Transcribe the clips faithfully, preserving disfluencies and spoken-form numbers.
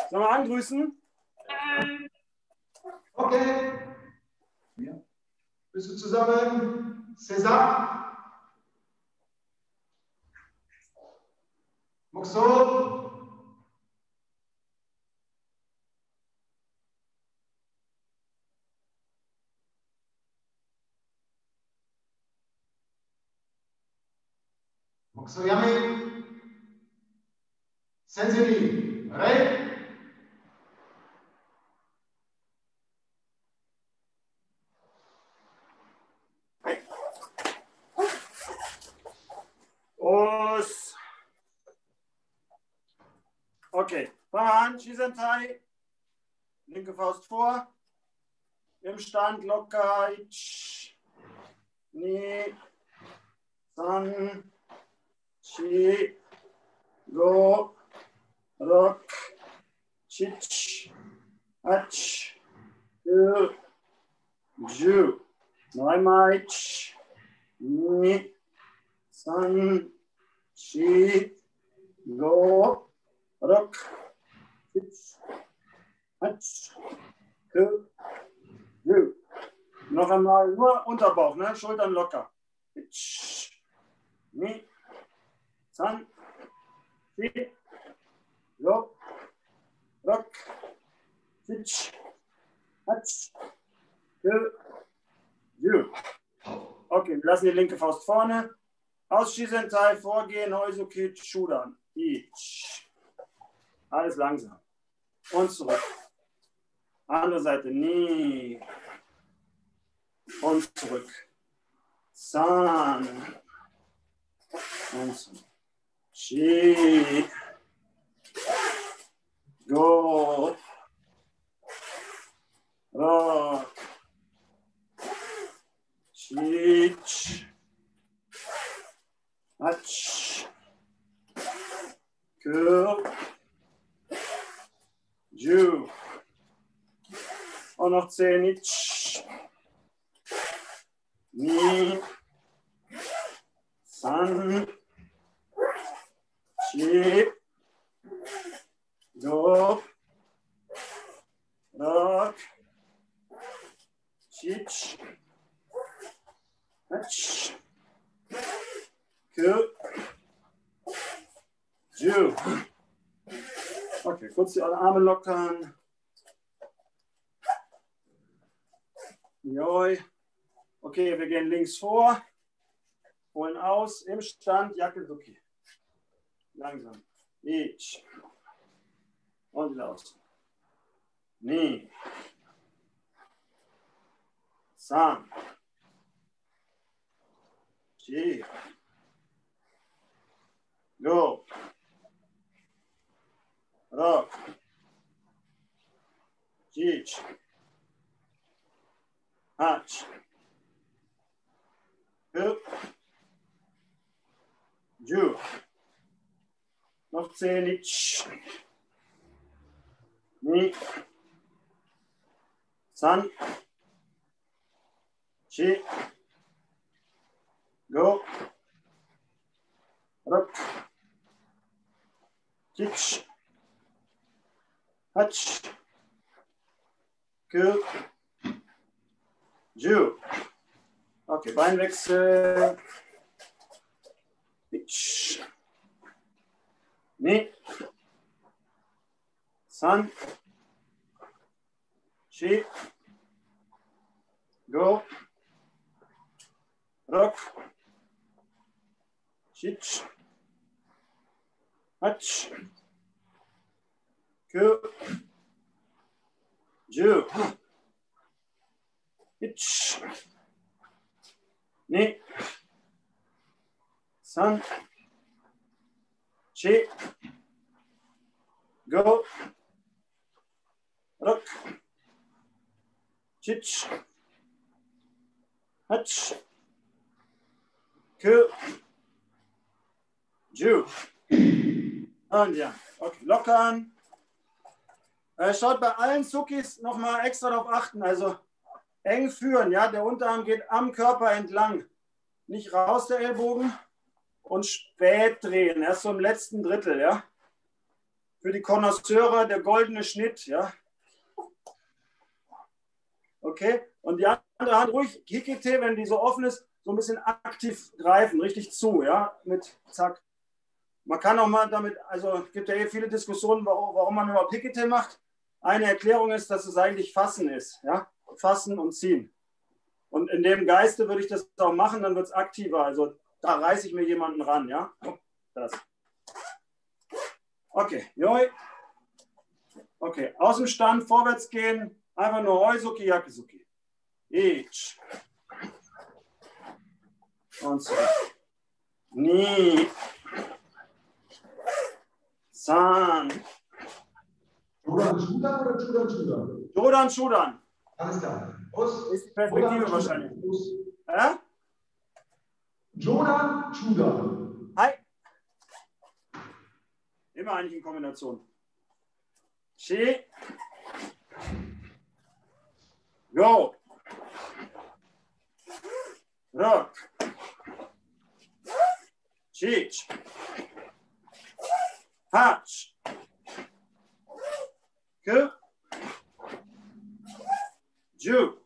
Sollen wir angrüßen? Okay. Ja. Bist du zusammen? César? Moxo? Moxo Yami? Sensini? Ray? Os. Okay, fangen wir an. Shisentai. Linke Faust vor. Im Stand locker. Ich. Ni. San. Chi. Go. Rock. Chich. Ach. Ju. Ju. Neunmal. Ich. Ni. San. Chi. Go. Rock. Chich. Ach. Ju. Ju. Noch einmal nur Unterbauch, ne? Schultern locker. Ich. Ni. San. Chi. Go. Rock. Chich. Ach. Ju. Ju. Okay, wir lassen die linke Faust vorne. Aus Shisentai vorgehen, Heusuki, Shudan. Ich. Alles langsam. Und zurück. Andere Seite. Ni. Und zurück. San. Und zurück. Chi. Go. Rock. Chich. Ach. Ku. Ju. Und noch zehn. Ich. Ni. San. Chi. Go. Rock. Chich. Ach. Ku. Ju. Okay, kurz die Arme lockern. Joi. Okay, wir gehen links vor. Holen aus. Im Stand. Yakuzuki. Langsam. Ich. Und wieder aus. Ni. San. Chi. Go. Rock. Chich. Ach. Ku. Ju. Noch zehn. Ich. Ni. San. Chi. Go. Rock. Chich. Ach. Ku. Ju. Okay, Beinwechsel. Ich. Ni. San. Chi. Go. Rock. Chich. Ach. Ku. Ju. Ich. Ni. San. Chi. Go. Rock. Chich. Ach. Ku. Ju. Und ja, okay, lockern. Äh, schaut bei allen Sukis nochmal extra darauf achten. Also eng führen, ja. Der Unterarm geht am Körper entlang. Nicht raus der Ellbogen und spät drehen. Erst so im letzten Drittel, ja. für die Konnoisseure der goldene Schnitt. Ja? Okay, und die andere Hand ruhig, Hikite, wenn die so offen ist, so ein bisschen aktiv greifen, richtig zu, ja, mit zack. Man kann auch mal damit, also es gibt ja eh viele Diskussionen, warum, warum man überhaupt Hikite macht. Eine Erklärung ist, dass es eigentlich Fassen ist, ja, Fassen und Ziehen. Und in dem Geiste würde ich das auch machen, dann wird es aktiver, also da reiße ich mir jemanden ran, ja. Das. Okay, Joi. Okay, aus dem Stand, vorwärts gehen, einfach nur Oizuki, Yakuzuki. Ich. Und so. Ni. San. Jodan Schudan oder Judan Schudan? Jodan Schudan. Alles klar. Aus. Ist die Perspektive wahrscheinlich. Ja? Jodan Schudan. Hi. Immer eigentlich in Kombination. Shi. Go. Rock. Chich. Hatch. Ku. Ju.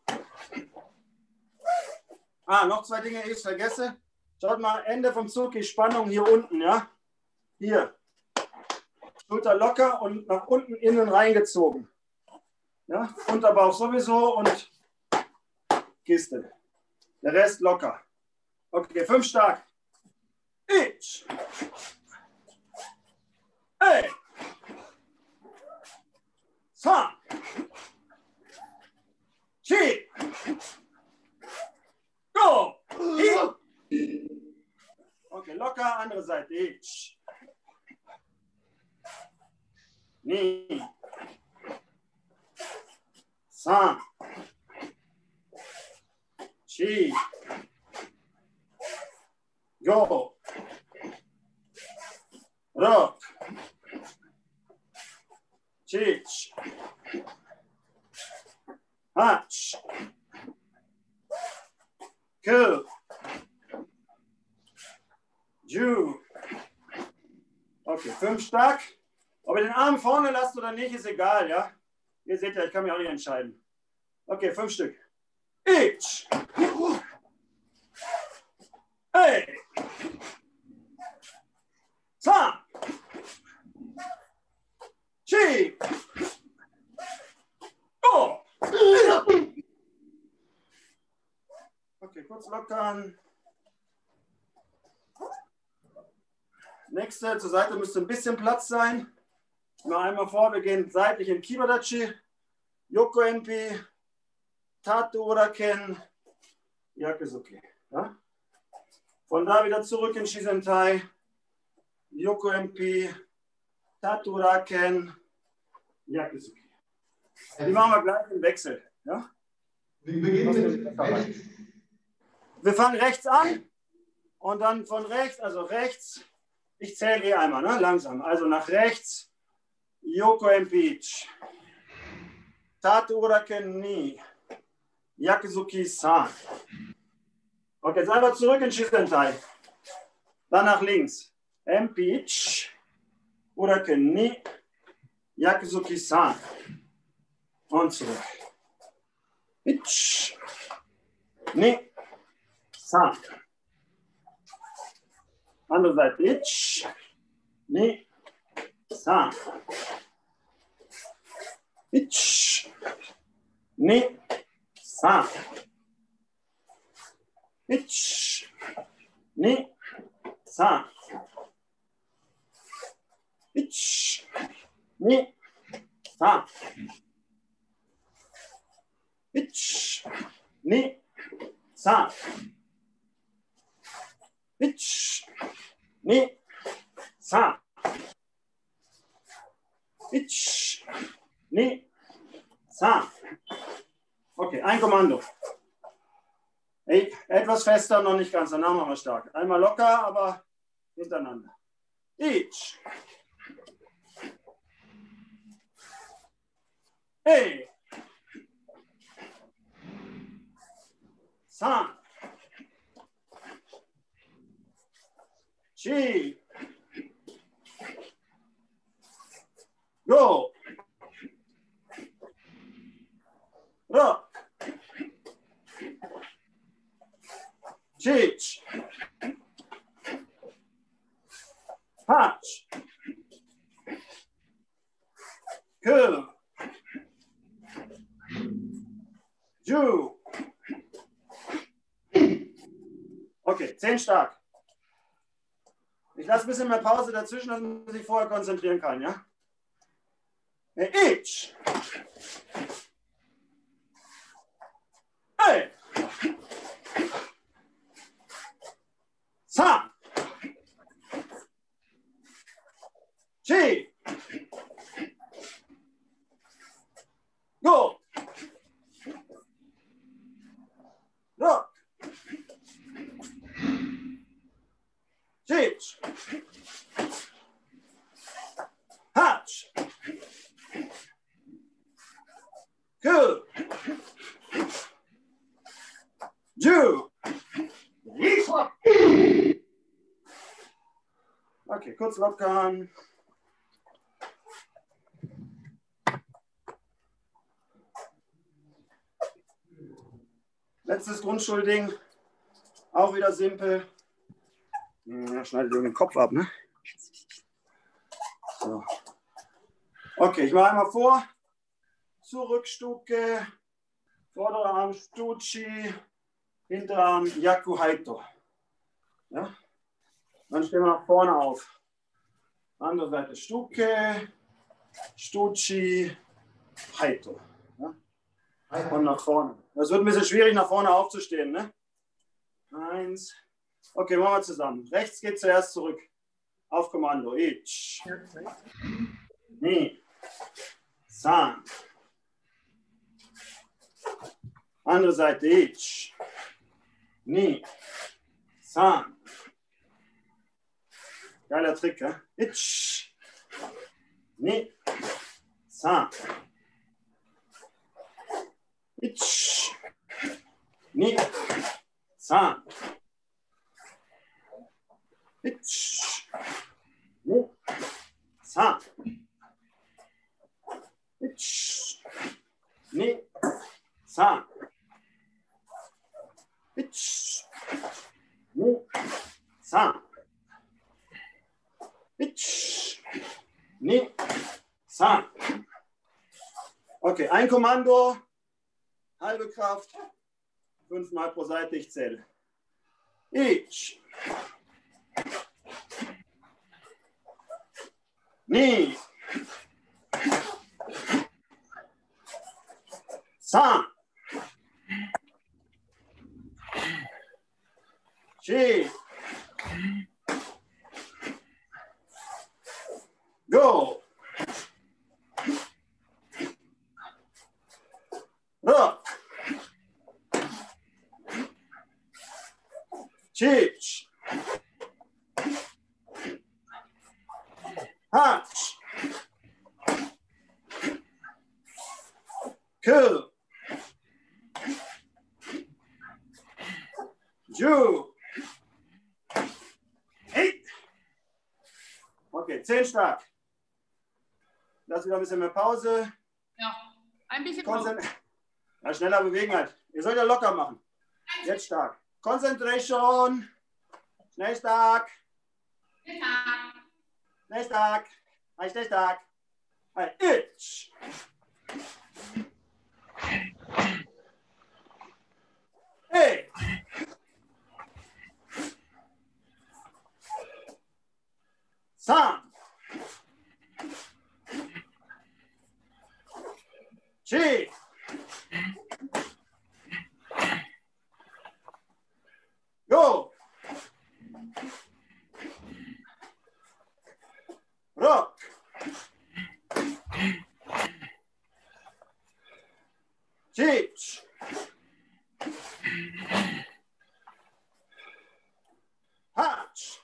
Ah, noch zwei Dinge, die ich vergesse. Schaut mal, Ende vom Zug, die Spannung hier unten, ja? Hier. Schulter locker und nach unten innen reingezogen. Ja? Unterbauch sowieso und Kiste. Der Rest locker. Okay, fünf stark. Ich. Hey. San. Chi. Go. I. Okay, locker, andere Seite. Ich. Ni. San. Chi. Go. Rock. Chich. Hatch. Ku. Ju. Okay, fünf stark. Ob ihr den Arm vorne lasst oder nicht, ist egal, ja? Ihr seht ja, ich kann mich auch nicht entscheiden. Okay, fünf Stück. Ich. Hey. San. Chi. Go. Okay, kurz lockern. Nächste, zur Seite müsste ein bisschen Platz sein. Noch einmal vor, wir gehen seitlich in Kibadachi, Yoko Enpi, Tatu Uraken, Yakuzuki. Ja? Von da wieder zurück in Shisentai, Yoko Enpi, Tatu Uraken, Yakuzuki. Die machen wir gleich im Wechsel. Ja? Wir beginnen mit rechts. Wir fangen rechts an und dann von rechts, also rechts, ich zähle eh einmal, ne? Langsam. Also nach rechts, Yoko Empeach, Tatu Uraken ni, Yakuzuki-san. Okay, jetzt einfach zurück in Shisentai. Dann nach links. Empeach, Uraken ni, Yakuzuki-san. Und zurück. Ich, ni, san. Andere Seite. Ich, ni, san. Ich, ni, san. Ich, ni, san. Ich, ni, san. Ich, ni, san. Ich, ni, san. Ich, ni, san. Okay, ein Kommando. Hey, etwas fester, noch nicht ganz, danach machen wir stark. Einmal locker, aber hintereinander. Ich. Hey. San. Chi. Go. Rock. Teach. Punch. Kill. Ju. Okay, zehn stark. Ich lasse ein bisschen mehr Pause dazwischen, dass man sich vorher konzentrieren kann, ja? Ich. Hey. Sa. Chi. Go. Rock. Teach. Hatch. Cool. Ju. Okay, kurz lockern. Letztes Grundschulding. Auch wieder simpel. Ja, schneidet den Kopf ab, ne? So. Okay, ich mache einmal vor. Zurückstuke. Vorderer Arm Stuchi. Hinterarm Yaku Haito. Ja? Dann stehen wir nach vorne auf. Andere Seite Stuke. Stuchi. Haito. Ja? Und nach vorne. Das wird ein bisschen schwierig, nach vorne aufzustehen, ne? Eins. Okay, machen wir zusammen. Rechts geht zuerst zurück. Auf Kommando. Ich. Ni. San. Andere Seite. Ich. Ni. San. Geiler Trick, ja? Ich. Ni. San. Ich. Ni. San. Ich. Ni. San. Ich. Ni. San. Ich. Ni. San. Ich. Ni. San. Okay, ein Kommando. Halbe Kraft. Fünfmal pro Seite, ich zähle. Ich. Ni. San. Chi. Go. Rock. Teach. Hatch. Kill. Ju. Eight. Okay, zehn stark. Lass wieder ein bisschen mehr Pause. Ja, ein bisschen Konzent ja, schneller bewegen halt. Ihr sollt ja locker machen. Jetzt stark. Concentration. Schnell stark. Schnell stark. Halt schnell stark. Halt. Itch. Hey. Sam. Chi. Go. Rock. Teach. Hatch.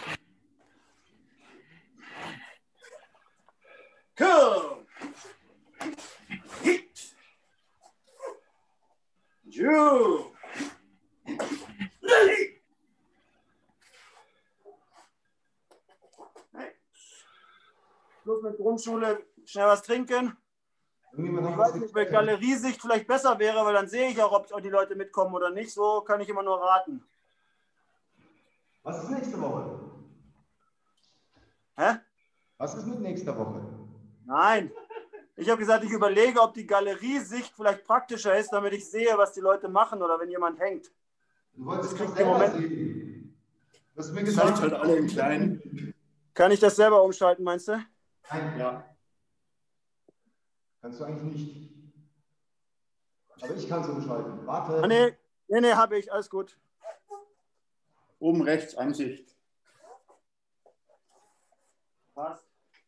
Cool. Hit. Ju. Hey. Schluss mit Grundschule. schnell was trinken. Ich weiß nicht, ob Galeriesicht vielleicht besser wäre, weil dann sehe ich auch, ob die Leute mitkommen oder nicht. So kann ich immer nur raten. Was ist nächste Woche? Hä? Was ist mit nächster Woche? Nein. Ich habe gesagt, ich überlege, ob die Galeriesicht vielleicht praktischer ist, damit ich sehe, was die Leute machen oder wenn jemand hängt. Du wolltest Das doch kriegt im selber Moment. sehen. Du hast mir Das gesagt, heißt halt alle im Kleinen. Kann ich das selber umschalten, meinst du? Nein, Ja. kannst du eigentlich nicht. Aber ich kann es umschalten. Warte. Ah, nee, nee, nee, habe ich. Alles gut. Oben rechts Ansicht. Passt.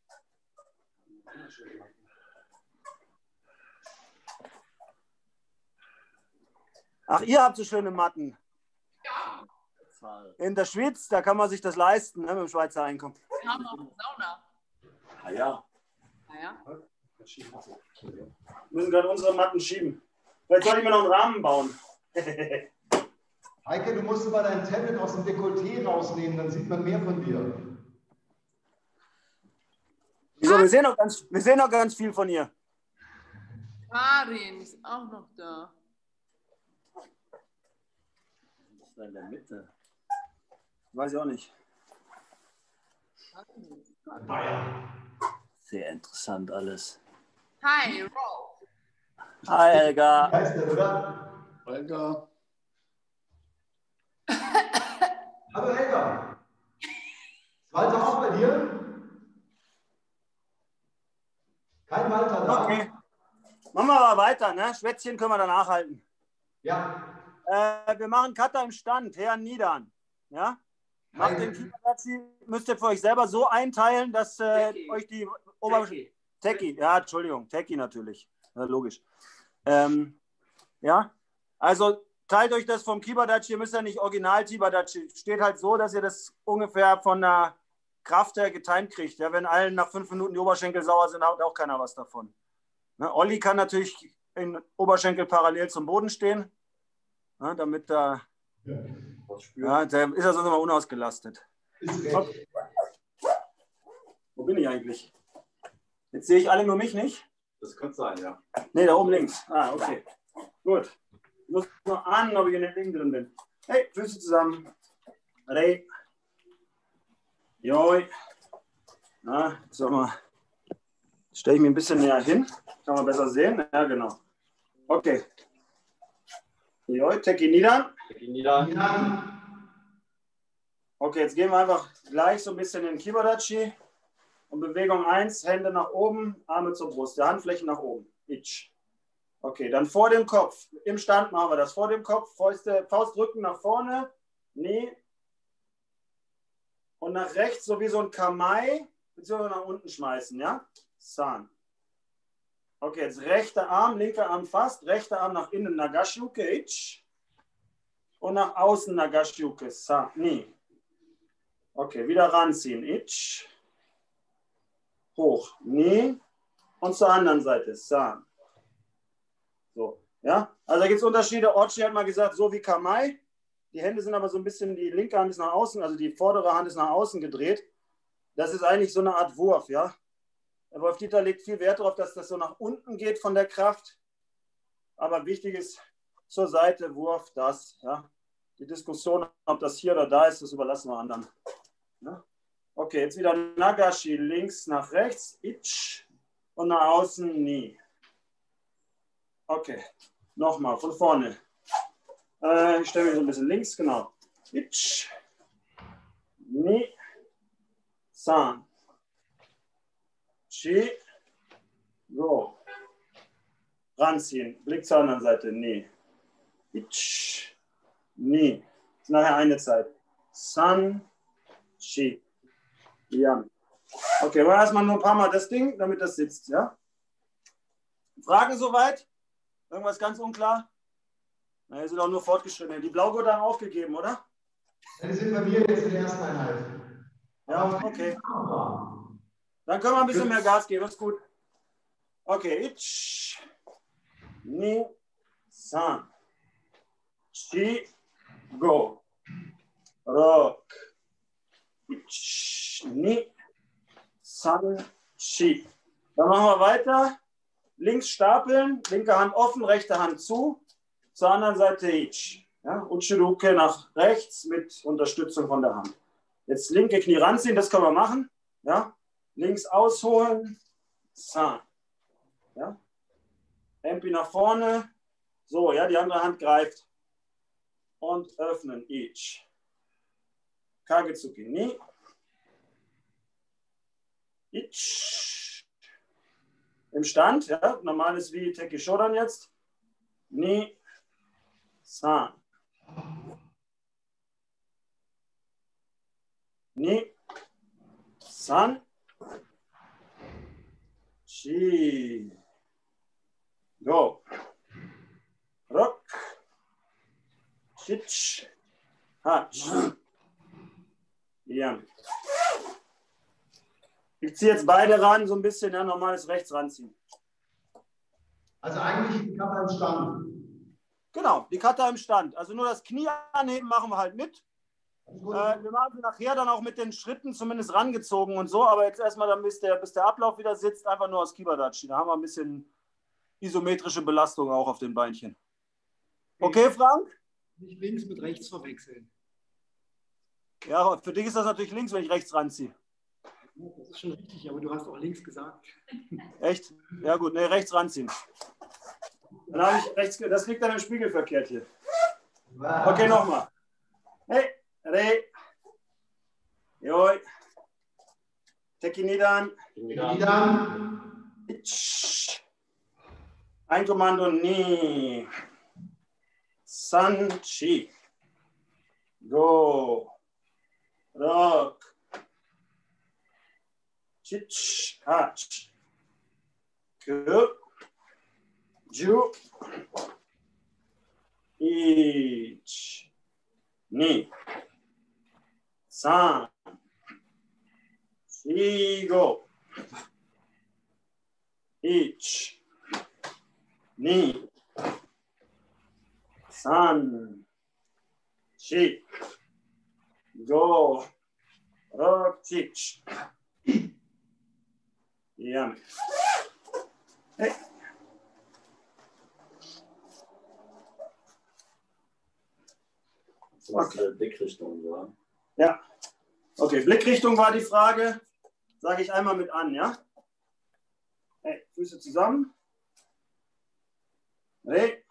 Ach, ihr habt so schöne Matten. Ja, In der Schweiz, da kann man sich das leisten, ne, mit dem Schweizer Einkommen. wir haben auch eine Sauna. Ah ja. Naja. Wir müssen gerade unsere Matten schieben. Vielleicht soll ich mir noch einen Rahmen bauen. Heike, du musst mal dein Tablet aus dem Dekolleté rausnehmen, dann sieht man mehr von dir. Wieso? Wir sehen noch ganz, wir sehen noch ganz viel von ihr. Karin ist auch noch da. Das ist in der Mitte. Weiß ich auch nicht. Sehr interessant alles. Hi, Rolf. Hi, Helga. Heißt der, oder? Holger. Hallo Helga. Ist Walter auch bei dir? Kein Walter da? Okay. Machen wir aber weiter, ne? Schwätzchen können wir danach halten. Ja. Äh, wir machen Kata im Stand, Herren Niedern. Ja? Macht den Kieferdatschi, müsst ihr für euch selber so einteilen, dass äh, euch die Ober... Teki, ja, Entschuldigung, Teki natürlich. Ja, logisch. Ähm, ja, also teilt euch das vom Kibadachi, ihr müsst ja nicht original Kibadachi. Steht halt so, dass ihr das ungefähr von der Kraft her getimt kriegt. Ja, wenn allen nach fünf Minuten die Oberschenkel sauer sind, hat auch keiner was davon. Ne, Olli kann natürlich in Oberschenkel parallel zum Boden stehen, ne, damit da, ja, der ist ja sonst immer unausgelastet. Okay. Wo bin ich eigentlich? Jetzt sehe ich alle nur mich nicht. Das könnte sein, ja. Ne, da oben links. Ah, okay. Gut. Ich muss nur ahnen, ob ich in den Ding drin bin. Hey, Füße zusammen. Re. Joi. Na, sag mal. Stelle ich mich ein bisschen näher hin. Kann man besser sehen. Ja, genau. Okay. Joi, Teki niedern. Teki nieder. Ja. Okay, jetzt gehen wir einfach gleich so ein bisschen in den Kibadachi. Und Bewegung eins, Hände nach oben, Arme zur Brust, der Handflächen nach oben. Ich. Okay, dann vor dem Kopf. Im Stand machen wir das. Vor dem Kopf, Fäuste, Faustdrücken nach vorne, Knie. Und nach rechts, so wie so ein Kamai, beziehungsweise nach unten schmeißen, ja? San. Okay, jetzt rechter Arm, linker Arm fast, rechter Arm nach innen, Nagashuke, Ich. Und nach außen, Nagashuke, San, Ni. Okay, wieder ranziehen, Ich. Hoch, Ni. Und zur anderen Seite, San. So, ja? Also da gibt es Unterschiede. Ochi hat mal gesagt, so wie Kamai. Die Hände sind aber so ein bisschen, die linke Hand ist nach außen, also die vordere Hand ist nach außen gedreht. Das ist eigentlich so eine Art Wurf, ja. Der Wolf Dieter legt viel Wert darauf, dass das so nach unten geht von der Kraft. Aber wichtig ist, zur Seite, Wurf, das, ja. Die Diskussion, ob das hier oder da ist, das überlassen wir anderen. Ja? Okay, jetzt wieder Nagashi, links nach rechts, Ich und nach außen, Ni. Okay, nochmal von vorne. Äh, ich stelle mich so ein bisschen links, genau. Ich, Ni, San, Chi, Go. Ranziehen, Blick zur anderen Seite, Ni. Ich, Ni. Das ist nachher eine Zeit. San, Chi. Ja. Okay, war erstmal nur ein paar Mal das Ding, damit das sitzt, ja? Fragen soweit? Irgendwas ganz unklar? Na, ihr seid auch nur fortgeschritten. Die Blaugurte haben aufgegeben, oder? Die sind bei mir jetzt in der ersten Einheit. Ja, okay. Dann können wir ein bisschen mehr Gas geben, ist gut. Okay, Ich, Ni, San, Chi, Go. Rock. Ich, Ni, San, Chi. Dann machen wir weiter. Links stapeln, linke Hand offen, rechte Hand zu. Zur anderen Seite Ichi. Ja? Uchiruke nach rechts mit Unterstützung von der Hand. Jetzt linke Knie ranziehen, das können wir machen. Ja? Links ausholen. San. Ja? Empi nach vorne. So, ja, die andere Hand greift. Und öffnen. Ichi. Kagetsuki ni. Ichi. Im Stand, ja, normales wie Teki Shodan jetzt. Ni. San. Ni. San. Shi. Go. Rock. Shich. Hach. Ja. Ich ziehe jetzt beide ran, so ein bisschen, ja, normales rechts ranziehen. Also eigentlich die Kata im Stand. Genau, die Kata im Stand. Also nur das Knie anheben machen wir halt mit. Äh, wir machen sie nachher dann auch mit den Schritten zumindest rangezogen und so, aber jetzt erstmal, dann, bis der, bis der Ablauf wieder sitzt, einfach nur aus Kibadachi. Da haben wir ein bisschen isometrische Belastung auch auf den Beinchen. Okay, Frank? Nicht links mit rechts verwechseln. Ja, für dich ist das natürlich links, wenn ich rechts ranziehe. Ja, das ist schon richtig, aber du hast auch links gesagt. Echt? Ja gut, ne, rechts ranziehen. Dann habe ich rechts, das liegt dann im Spiegel verkehrt hier. Okay, nochmal. Hey, re. Joi. Teki nidan. Nidan. Ein Kommando, ni. San, chi. Go. Rock. Chich, hach. Ku. Ju. Ich. Ni. San. Shi, go. Ich. Ni. San. Shi. Go. Rock, chich. Ja. Hey. Okay. Blickrichtung, oder? Ja. Okay, Blickrichtung war die Frage. Sage ich einmal mit an, ja? Hey, Füße zusammen. Hey.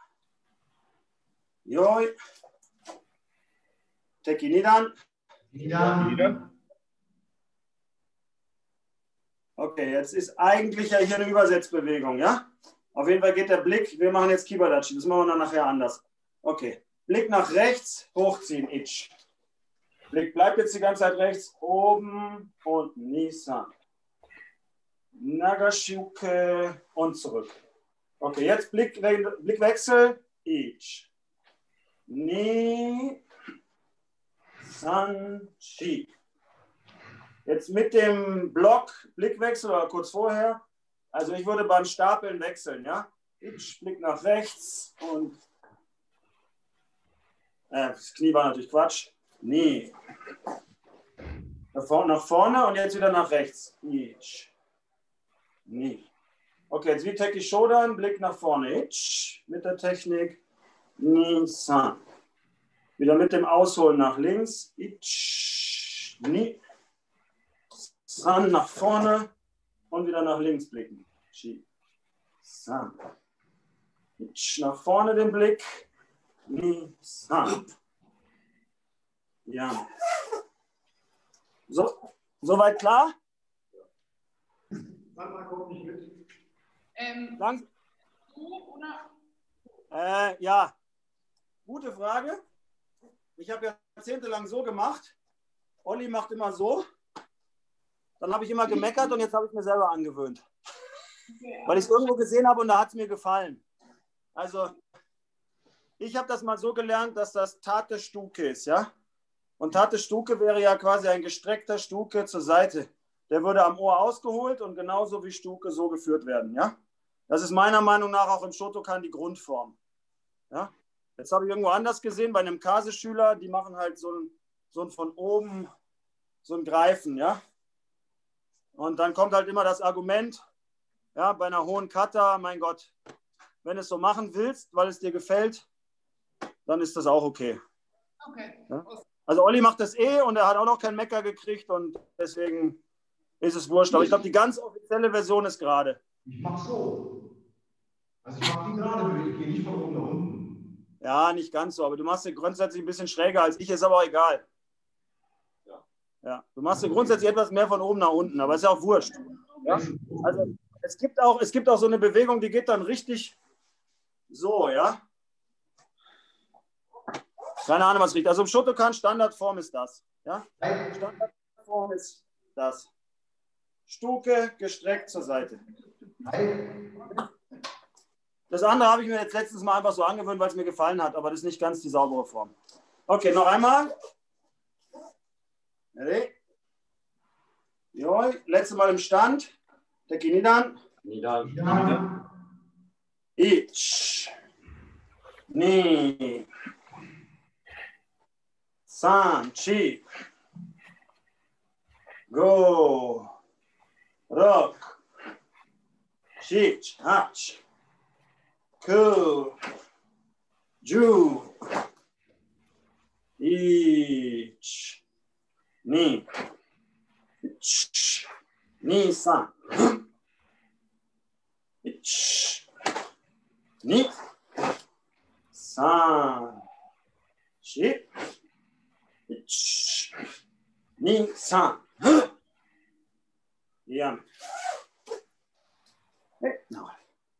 Joi. Teki nidan. Nidan. Okay, jetzt ist eigentlich ja hier eine Übersetzbewegung, ja? Auf jeden Fall geht der Blick, wir machen jetzt Kibadachi, das machen wir dann nachher anders. Okay, Blick nach rechts, hochziehen, Ichi. Blick bleibt jetzt die ganze Zeit rechts, oben und Nisan. Nagashuke und zurück. Okay, jetzt Blick, Blickwechsel, Ichi. Ni, San, Chi. Jetzt mit dem Block, Blickwechsel oder kurz vorher. Also ich würde beim Stapeln wechseln, ja? Ich Blick nach rechts und äh, das Knie war natürlich Quatsch. Nee. Nach vorne, nach vorne und jetzt wieder nach rechts. Ich. Nee. Okay, jetzt wie Teki Shodan, Blick nach vorne. Ich mit der Technik. Ni, San. Wieder mit dem Ausholen nach links. Ich. Ni. San nach vorne und wieder nach links blicken. Chi. San. Ich nach vorne den Blick. Ni, San. Ja. So, soweit klar? Sandra kommt nicht mit. Ähm, Lang? so oder? Äh, ja. Gute Frage. Ich habe ja jahrzehntelang so gemacht. Olli macht immer so. Dann habe ich immer gemeckert und jetzt habe ich mir selber angewöhnt. Okay, Weil ich es irgendwo gesehen habe und da hat es mir gefallen. Also, ich habe das mal so gelernt, dass das Tate Stuke ist, ja? Und Tate Stuke wäre ja quasi ein gestreckter Stuke zur Seite. Der würde am Ohr ausgeholt und genauso wie Stuke so geführt werden, ja? Das ist meiner Meinung nach auch im Shotokan die Grundform. Ja? Jetzt habe ich irgendwo anders gesehen, bei einem Kase-Schüler, die machen halt so ein, so ein von oben, so ein Greifen, ja? Und dann kommt halt immer das Argument, Ja, bei einer hohen Kata, mein Gott, wenn du es so machen willst, weil es dir gefällt, dann ist das auch okay. Okay. Ja? Also Olli macht das eh und er hat auch noch keinen Mecker gekriegt und deswegen ist es wurscht. Aber ich glaube, die ganz offizielle Version ist gerade. Ich mache so. Also ich mache die gerade, ich gehe nicht von oben nach unten. Ja, nicht ganz so, aber du machst sie grundsätzlich ein bisschen schräger als ich, ist aber auch egal. Ja. Ja, du machst sie grundsätzlich etwas mehr von oben nach unten, aber ist ja auch wurscht. Ja? Also es gibt auch, es gibt auch so eine Bewegung, die geht dann richtig so, ja. Keine Ahnung, was riecht. Also im Shotokan Standardform ist das. Ja? Standardform ist das. Stuke gestreckt zur Seite. Das andere habe ich mir jetzt letztens mal einfach so angewöhnt, weil es mir gefallen hat, aber das ist nicht ganz die saubere Form. Okay, noch einmal. Ready? Joi. Letztes Mal im Stand. Teki nidan. Nidan. Ja. Ich. Ni. San. Chi. Go. Rock. Shich. Hach. Ku. Ju. Ich. Ni. Ich. Ni. San. Ich. Ni. San. Shi. Ich. Ni. San. Ja. Hey, no.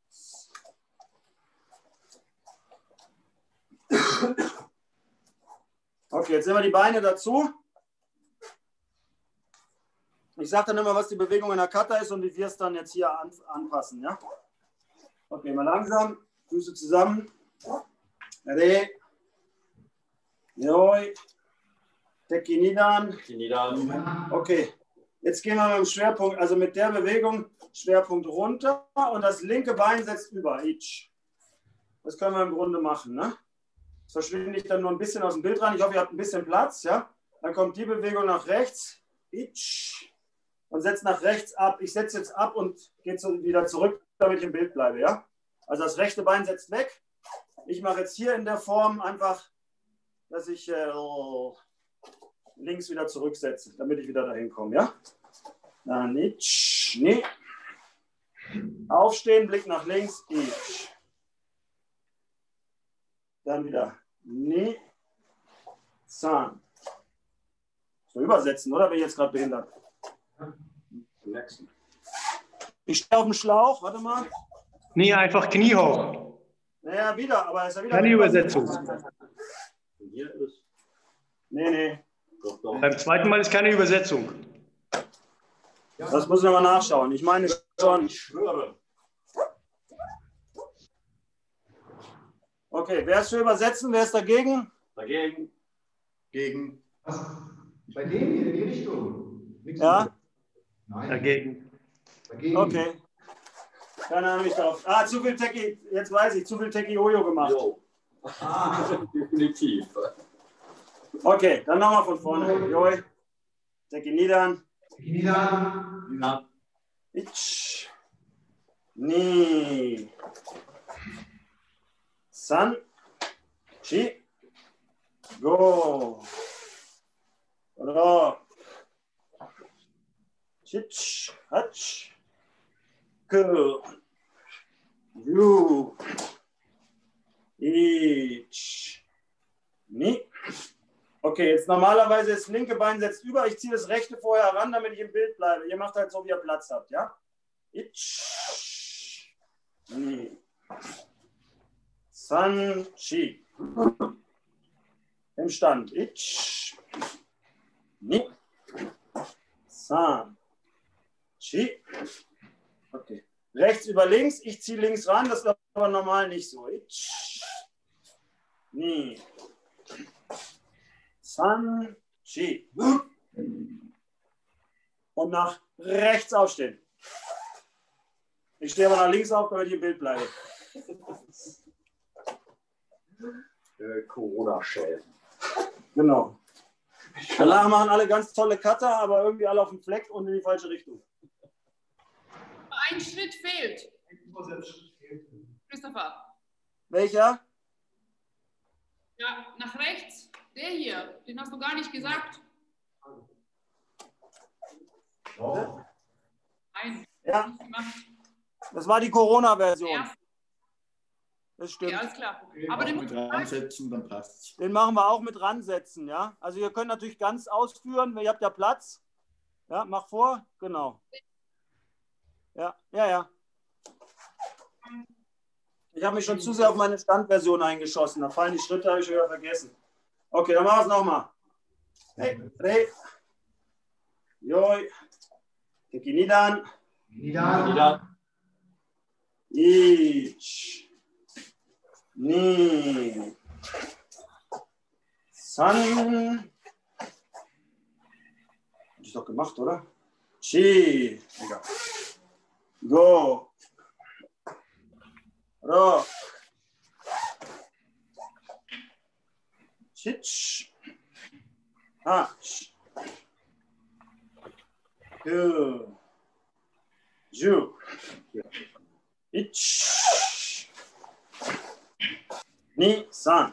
Okay, jetzt nehmen wir die Beine dazu. Ich sage dann immer, was die Bewegung in der Kata ist und wie wir es dann jetzt hier an, anpassen. Ja? Okay, mal langsam. Füße zusammen. Re. Joi. Teki nidan. Nidan. Okay, jetzt gehen wir mit dem Schwerpunkt, also mit der Bewegung, Schwerpunkt runter und das linke Bein setzt über. Ich. Das können wir im Grunde machen. Ne? Das verschwinde ich dann nur ein bisschen aus dem Bild rein. Ich hoffe, ihr habt ein bisschen Platz. Ja? Dann kommt die Bewegung nach rechts. Ich. Und setzt nach rechts ab. Ich setze jetzt ab und gehe zu, wieder zurück, damit ich im Bild bleibe. Ja? Also das rechte Bein setzt weg. Ich mache jetzt hier in der Form einfach, dass ich äh, links wieder zurücksetze, damit ich wieder dahin komme. Ja? Dann ich. Nee. Aufstehen, Blick nach links. Ich. Dann wieder nee. Zahn. So übersetzen, oder? Bin ich jetzt gerade behindert? Ich stehe auf dem Schlauch, warte mal. Nee, einfach Knie hoch. Naja, wieder, aber ist ja wieder. Keine Übersetzung. Hier ist. Nee, nee. Doch, doch. Beim zweiten Mal ist keine Übersetzung. Das muss ich nochmal nachschauen. Ich meine schon. Ich schwöre. Okay, wer ist für übersetzen? Wer ist dagegen? Dagegen. Gegen. Was? Bei dem hier in die Richtung. Nichts Ja? mehr. Nein. Dagegen. Dagegen. Okay. Keine Ahnung, wie ich darauf. Ah, zu viel Teki, jetzt weiß ich, zu viel Teki-Oyo gemacht. Jo. Ah. Definitiv. Okay, dann nochmal von vorne. Joi. Teki nidan. Nieder. Ja. Ich. Ni. San. Chi. Go. Ro. Chich. Hach. Ku. Ju. Ich. Ni. Okay, jetzt normalerweise das linke Bein setzt über. Ich ziehe das rechte vorher ran, damit ich im Bild bleibe. Ihr macht halt so, wie ihr Platz habt, ja? Ich. Ni. San. Chi. Im Stand. Ich. Ni. San. Chi. Okay. Rechts über links. Ich ziehe links ran. Das ist aber normal nicht so. Ich. Ni. San. Chi. Und nach rechts aufstehen. Ich stehe aber nach links auf, damit ich im Bild bleibe. Äh, Corona-Schäden. Genau. Danach machen alle ganz tolle Cutter, aber irgendwie alle auf dem Fleck und in die falsche Richtung. Ein Schritt fehlt. Christopher. Welcher? Ja, nach rechts. Der hier. Den hast du gar nicht gesagt. Doch. Nein. Ja, Nicht gemacht. das war die Corona-Version. Ja, Das okay, stimmt. alles klar. Okay, Aber auch den mit ransetzen, dann passt's. Den machen wir auch mit ransetzen, ja. Also ihr könnt natürlich ganz ausführen, ihr habt ja Platz. Ja, mach vor, genau. Ja, ja, ja. Ich habe mich schon zu sehr auf meine Standversion eingeschossen. Da fallen die Schritte, habe ich wieder vergessen. Okay, dann machen wir es nochmal. Hey, re. Joi. Tekinidan. Nieder. Ich. Ni. San. Hab ich doch gemacht, oder? Chi. Egal. Go. Ro. Chich. Hach. Two. Ju. Ich. Ni. San.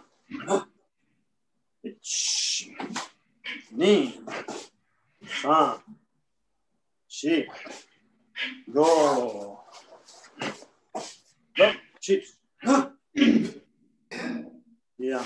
Ich. Ni. San. Chi. Go. Go. Chi. Ja.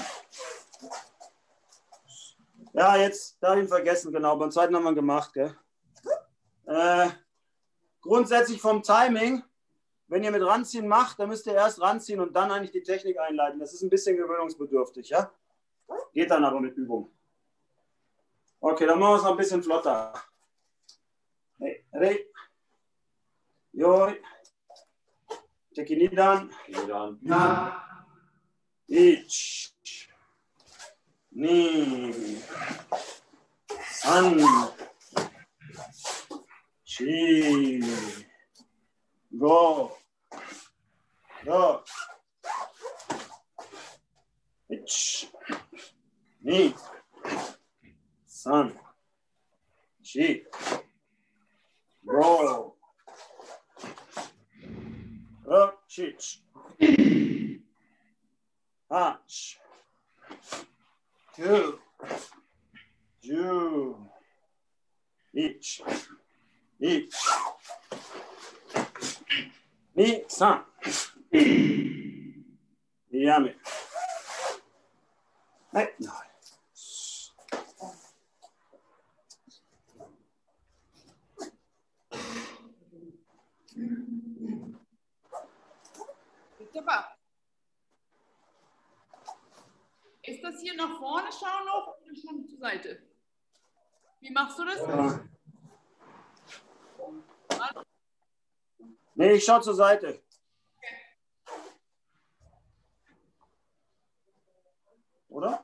Ja, jetzt darf ich ihn vergessen, genau. Beim zweiten haben wir ihn gemacht, gell? Äh, grundsätzlich vom Timing, wenn ihr mit ranziehen macht, dann müsst ihr erst ranziehen und dann eigentlich die Technik einleiten. Das ist ein bisschen gewöhnungsbedürftig, ja? Geht dann aber mit Übung. Okay, dann machen wir es noch ein bisschen flotter. Hey, re. Joi. Tekinidan. Dann Ja. Ich. Ni. San. Chi. Go. Go. Ich. Ni. San. Chi. Go. Go. Chich. Hach. Two. Ju. Ich. Ich. Ni. San. Yami. Hey. Nein. Christopher. Ist das hier nach vorne schauen noch oder schon zur Seite? Wie machst du das? Ja. Nee, ich schau zur Seite. Oder?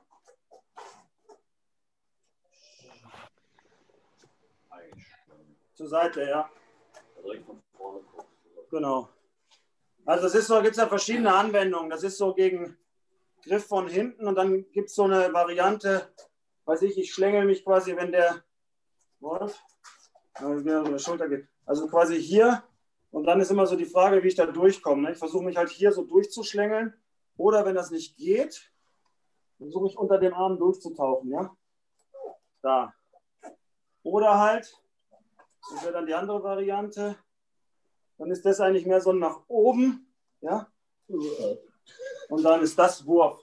Zur Seite, ja. direkt von vorne guckst. Genau. Also das ist so, gibt es ja verschiedene Anwendungen. Das ist so gegen Griff von hinten und dann gibt es so eine Variante, weiß ich, ich schlängel mich quasi, wenn der Wolf äh, der Schulter geht. Also quasi hier und dann ist immer so die Frage, wie ich da durchkomme. Ne? Ich versuche mich halt hier so durchzuschlängeln oder wenn das nicht geht, versuche ich unter dem Arm durchzutauchen. Ja? Da. Oder halt, das wäre dann die andere Variante, dann ist das eigentlich mehr so nach oben, ja, und dann ist das Wurf.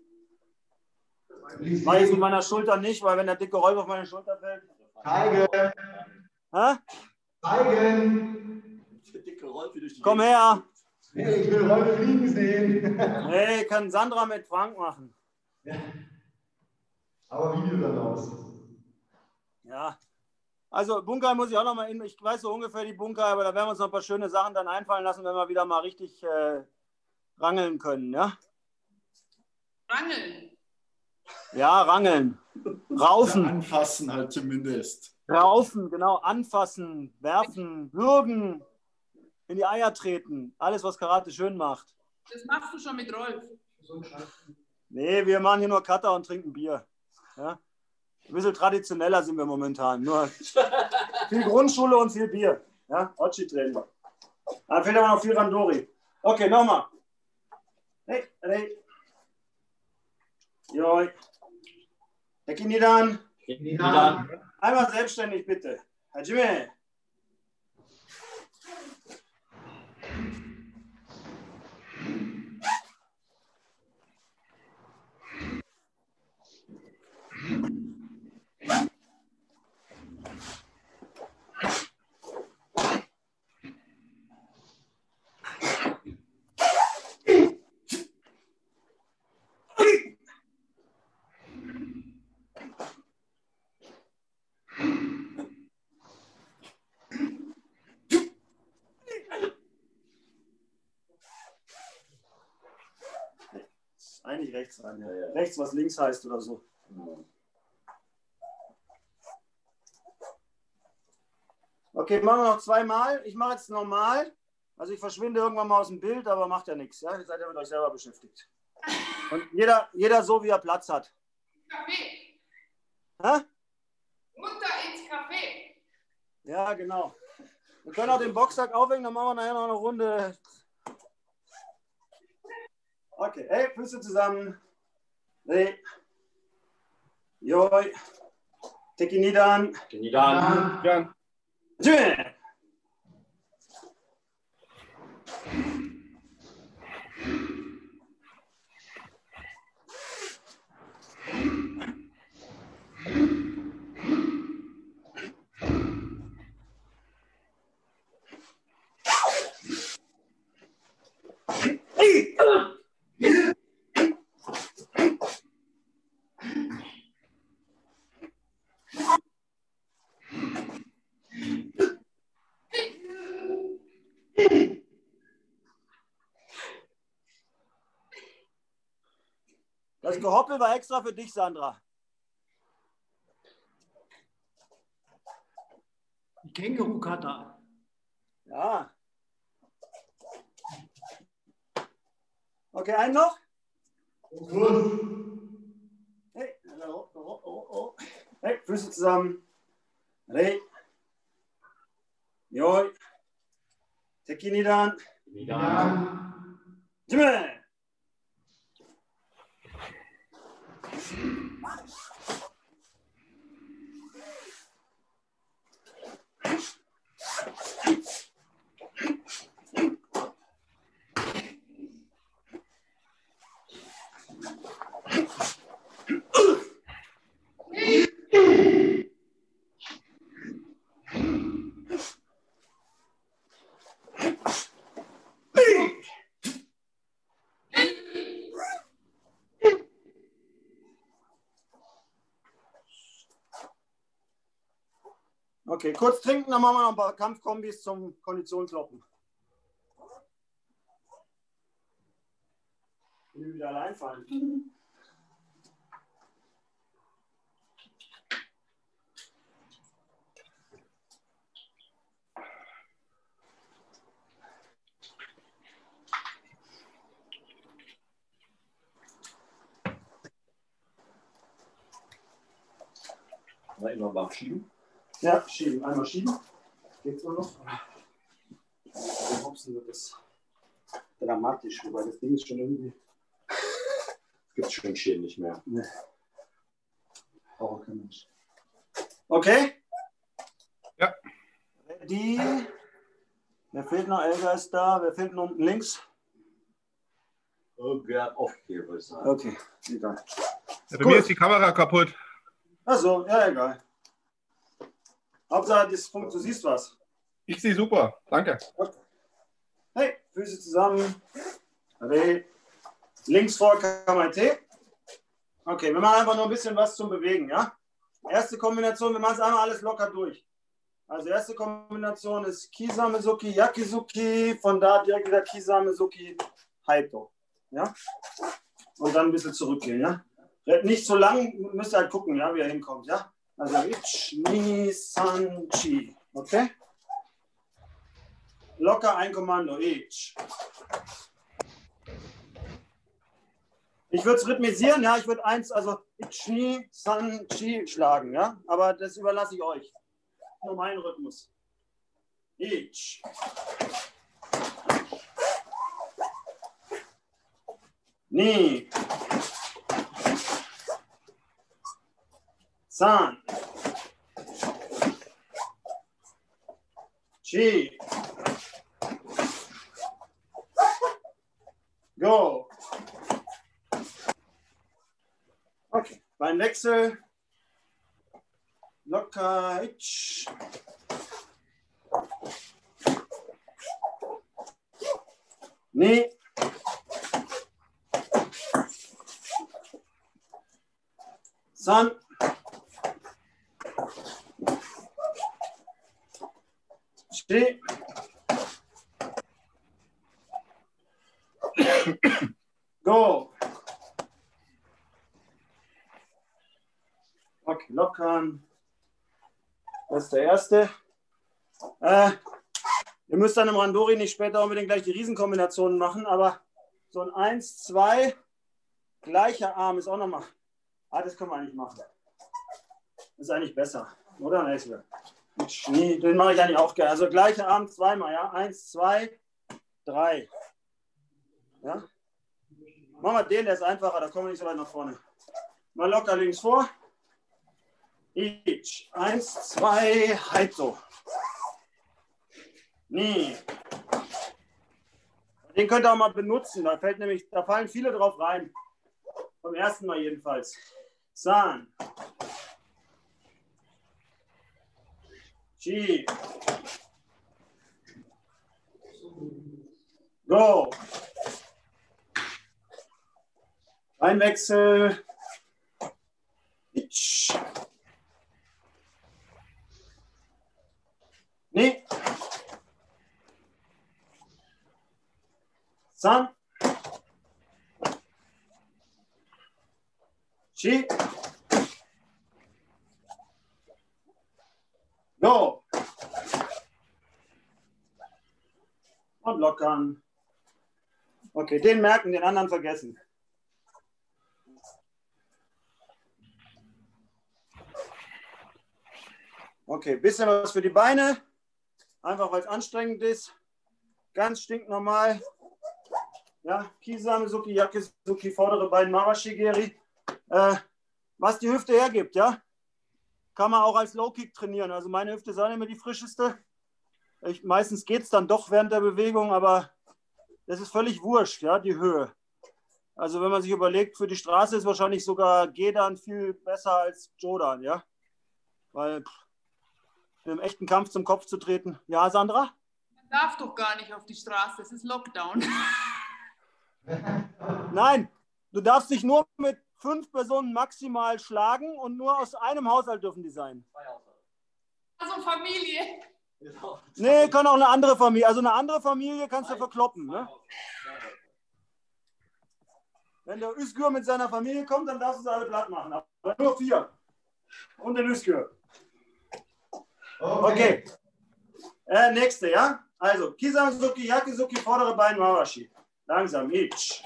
Mache ich mit meiner Schulter nicht, weil wenn der dicke Räuber auf meine Schulter fällt. Zeigen. Hä? Zeigen. Der dicke Rolf wie durch die Komm her. Nee, ich will Rolf fliegen sehen. Hey, kann Sandra mit Frank machen. Ja. Aber Video dann aus. Ja. Also Bunker muss ich auch noch mal in, ich weiß so ungefähr die Bunker, aber da werden wir uns noch ein paar schöne Sachen dann einfallen lassen, wenn wir wieder mal richtig äh, rangeln können, ja? Rangeln. Ja, rangeln. Raufen. Anfassen halt zumindest. Raufen, genau, anfassen, werfen, würgen, in die Eier treten. Alles, was Karate schön macht. Das machst du schon mit Rolf. Nee, wir machen hier nur Kata und trinken Bier. Ja? Ein bisschen traditioneller sind wir momentan. Nur viel Grundschule und viel Bier. Ja? Ochi-Training. Da fehlt aber noch viel Randori. Okay, nochmal. Hey, hey. Joi. Decke niedern. Nieder. Einmal selbstständig, bitte. Hajime. Eigentlich rechts rein. Ja. Ja. Rechts, was links heißt oder so. Okay, machen wir noch zweimal. Ich mache jetzt normal. Also ich verschwinde irgendwann mal aus dem Bild, aber macht ja nichts. Ja? Ihr seid ja mit euch selber beschäftigt. Und jeder, jeder so, wie er Platz hat. Kaffee. Hä? Runter ins Café. Ja, genau. Wir können auch den Boxsack aufhängen, dann machen wir nachher noch eine Runde. Okay, hey, Füße zusammen. Hey. Joi. Teki niedern. Niedern. Ja. Tschüss. Das Gehoppel war extra für dich, Sandra. Die Känguru-Kata. Ja. Okay, einen noch? Hey, oh, oh, oh, oh. Hey, Füße zusammen. Hey. Joi. Teki niedern. Niedern. Jimme. Okay, kurz trinken, dann machen wir noch ein paar Kampfkombis zum Konditionslocken. Ich will wieder allein fallen. Mal immer mal schieben. Ja, schieben. Einmal schieben. Geht's nur noch? Dann hopsen wird das dramatisch, wobei das Ding ist schon irgendwie. Gibt es schon schier nicht mehr. Nee. Oh, kein Mensch. Okay? Ja. Die. Wer fehlt noch? Elga ist da. Wer fehlt noch unten links? Oh, wer aufgegeben ist. Okay, egal. Ja, bei mir ist die Kamera kaputt. Achso, ja, egal. Hauptsache, das funkt, du siehst was. Ich sehe super. Danke. Okay. Hey, Füße zusammen. Hey. Links vor K M T. Okay, wir machen einfach nur ein bisschen was zum Bewegen, ja? Erste Kombination, wir machen es einmal alles locker durch. Also erste Kombination ist Kisamezuki, Yakizuki, von da direkt wieder Kisamezuki, Haito. Ja? Und dann ein bisschen zurückgehen, ja? Nicht so lang, müsst ihr halt gucken, ja, wie er hinkommt, ja? Also ich, ni, san, chi. Okay? Locker ein Kommando. Ich. Ich würde es rhythmisieren, ja, ich würde eins, also ich, ni, san, chi schlagen, ja? Aber das überlasse ich euch. Nur mein Rhythmus. Ich. Ni. San. Chi. Go. Okay, Beinwechsel. Locker. Itch. Ni. San. Chi. Go. Okay, lockern. Das ist der erste. Äh, ihr müsst dann im Randori nicht später unbedingt gleich die Riesenkombinationen machen, aber so ein eins, zwei, gleicher Arm ist auch nochmal. Ah, das können wir eigentlich machen. Das ist eigentlich besser, oder? Nee, den mache ich eigentlich auch gerne. Also gleicher Arm zweimal, ja. eins, zwei, drei. Ja. Machen wir den, der ist einfacher, da kommen wir nicht so weit nach vorne. Mal locker links vor. Ich. Eins, zwei, halt so. Nee. Den könnt ihr auch mal benutzen. Da fällt nämlich, da fallen viele drauf rein. Vom ersten Mal jedenfalls. San. Chi. Go. Einwechsel. Ich. Nee. San. Chi. Go. Und lockern. Okay, den merken, den anderen vergessen. Okay, bisschen was für die Beine. Einfach weil es anstrengend ist. Ganz stinknormal. Ja, Kisame Suki, Yakizuki, vordere Bein, Mawashigeri. Äh, was die Hüfte hergibt, ja. Kann man auch als Low Kick trainieren. Also meine Hüfte ist auch nicht mehr die frischeste. Ich, meistens geht es dann doch während der Bewegung, aber das ist völlig wurscht, ja, die Höhe. Also wenn man sich überlegt, für die Straße ist wahrscheinlich sogar Gedan viel besser als Jodan, ja. Weil pff, im echten Kampf zum Kopf zu treten. Ja, Sandra? Man darf doch gar nicht auf die Straße, es ist Lockdown. Nein, du darfst dich nur mit fünf Personen maximal schlagen und nur aus einem Haushalt dürfen die sein. Also Familie. Nee, kann auch eine andere Familie. Also eine andere Familie kannst du verkloppen. Ne? Wenn der Üskür mit seiner Familie kommt, dann darfst du sie alle platt machen. Aber nur vier. Und den Üskür. Okay. Äh, nächste, ja? Also, Kisame-Suki, Yakizuki, vordere Bein, Mawashi. Langsam, ich.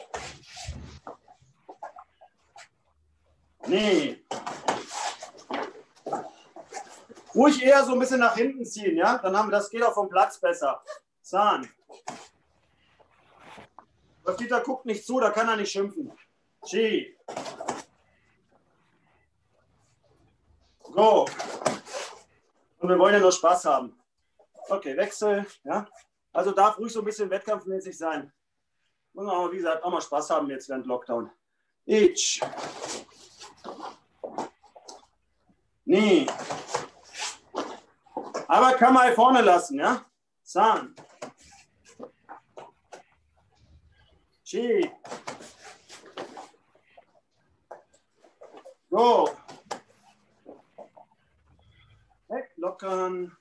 Nee. Ruhig eher so ein bisschen nach hinten ziehen, ja? Dann haben wir, das geht auch vom Platz besser. Zahn. Der Dieter guckt nicht zu, da kann er nicht schimpfen. Chi. Go. Und wir wollen ja nur Spaß haben. Okay, Wechsel, ja? Also darf ruhig so ein bisschen wettkampfmäßig sein. Muss man aber, wie gesagt, auch mal Spaß haben jetzt während Lockdown. Ich. Nee. Aber kann man vorne lassen, ja? San. Chi. Go. Weg, lockern.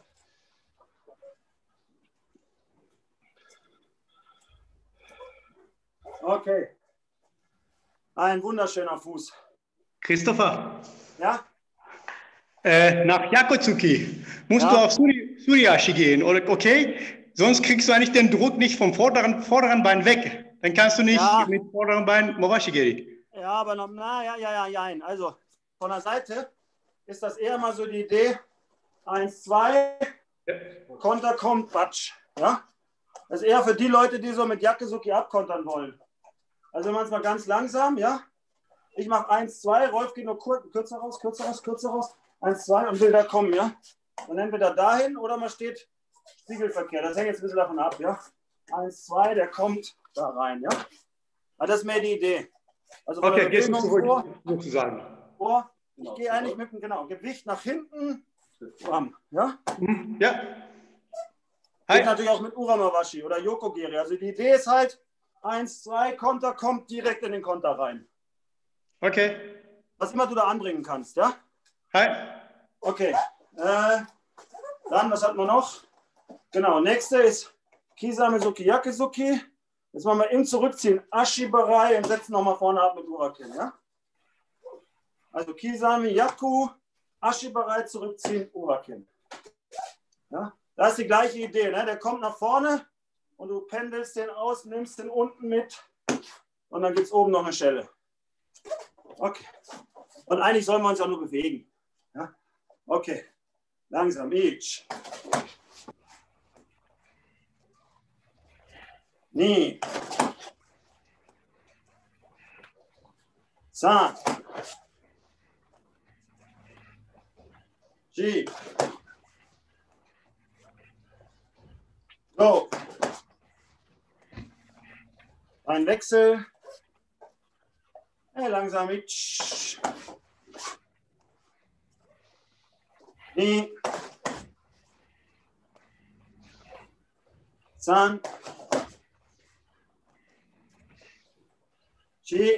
Okay. Ein wunderschöner Fuß. Christopher, Ja? äh, nach Yakizuki musst Ja. du auf Suri, Suriashi gehen, oder? Okay? Sonst kriegst du eigentlich den Druck nicht vom vorderen, vorderen Bein weg. Dann kannst du nicht Ja. mit vorderen Bein Mawashigeri. Ja, aber noch, na, ja, ja, ja, ja. Also von der Seite ist das eher mal so die Idee. Eins, zwei, Konter kommt, Batsch. Ja? Das ist eher für die Leute, die so mit Yakizuki abkontern wollen. Also wir machen es mal ganz langsam, ja? Ich mache eins, zwei, Rolf geht nur kur kürzer raus, kürzer raus, kürzer raus. eins, zwei und will da kommen, ja? Und entweder dahin oder man steht Spiegelverkehr. Das hängt jetzt ein bisschen davon ab, ja? eins, zwei, der kommt da rein, ja? Aber das ist mehr die Idee. Also von Okay, der gehst du Bewegung zurück, vor, sozusagen. vor. Ich gehe eigentlich mit dem genau, Gewicht nach hinten. Bam, ja? Mhm. Ja. Geht Hi. natürlich auch mit Uramawashi oder Yokogiri. Also die Idee ist halt, eins, zwei, Konter kommt direkt in den Konter rein. Okay. Was immer du da anbringen kannst, ja? Hi. Okay. Äh, dann, was hatten wir noch? Genau, nächste ist Kisame-Suki, Yakizuki. Jetzt machen wir im Zurückziehen Ashibarai und setzen nochmal vorne ab mit Uraken, ja? Also Kisame, Yaku, Ashibarai, zurückziehen, Uraken. Ja? Das ist die gleiche Idee, ne? Der kommt nach vorne und du pendelst den aus, nimmst den unten mit und dann gibt es oben noch eine Schelle. Okay. Und eigentlich sollen wir uns ja nur bewegen. Ja? Okay. Langsam. Ich. Ni. San. Ji. Go. Ein Wechsel. Hey, langsam. Ich. Ni. San. Chi.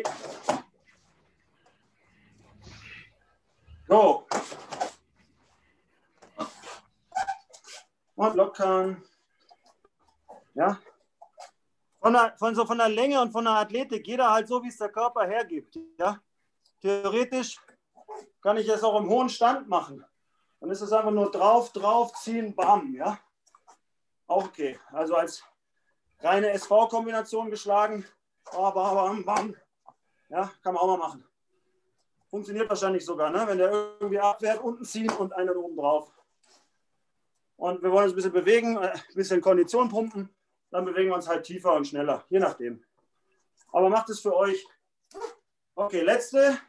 Go. Und lockern. Ja. Von der, von, so von der Länge und von der Athletik, jeder halt so, wie es der Körper hergibt. Ja. Theoretisch kann ich es auch im hohen Stand machen. Dann ist es einfach nur drauf, drauf, ziehen, bam. Ja. Auch okay. Also als reine S V-Kombination geschlagen. Bam, bam, bam. Ja, kann man auch mal machen. Funktioniert wahrscheinlich sogar, ne? Wenn der irgendwie abwehrt, unten ziehen und einen oben drauf. Und wir wollen uns ein bisschen bewegen, ein bisschen Kondition pumpen. Dann bewegen wir uns halt tiefer und schneller, je nachdem. Aber macht es für euch. Okay, letzte.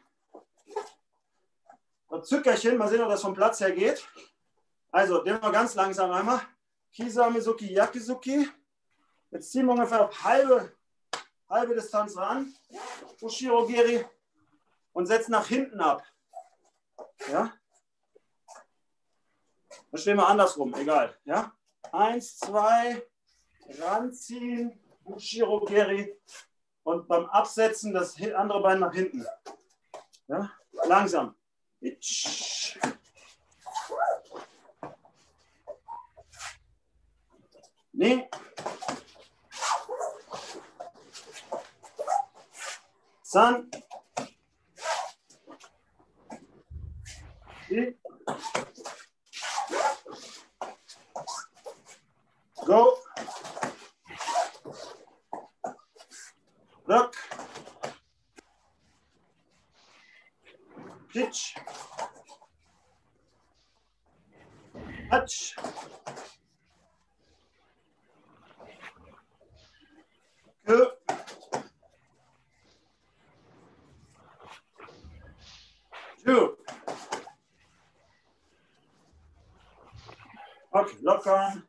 Das Zückerchen, mal sehen, ob das vom Platz her geht. Also, den wir ganz langsam einmal. Kisame-Suki, Yakizuki. Jetzt ziehen wir ungefähr auf halbe, halbe Distanz ran. Ushiro-Geri. Und setzen nach hinten ab. Ja? Dann stehen wir andersrum, egal. Ja? Eins, zwei, ranziehen, Ushiro-Geri. Und beim Absetzen das andere Bein nach hinten. Ja? Langsam. Nee. San. Nee. Go. Look. Pitch. Touch. Go. Two. Okay, locker.